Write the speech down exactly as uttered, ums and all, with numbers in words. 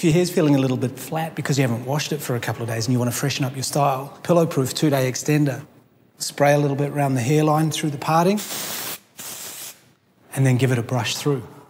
If your hair's feeling a little bit flat because you haven't washed it for a couple of days and you want to freshen up your style, pillow-proof two-day extender. Spray a little bit around the hairline through the parting and then give it a brush through.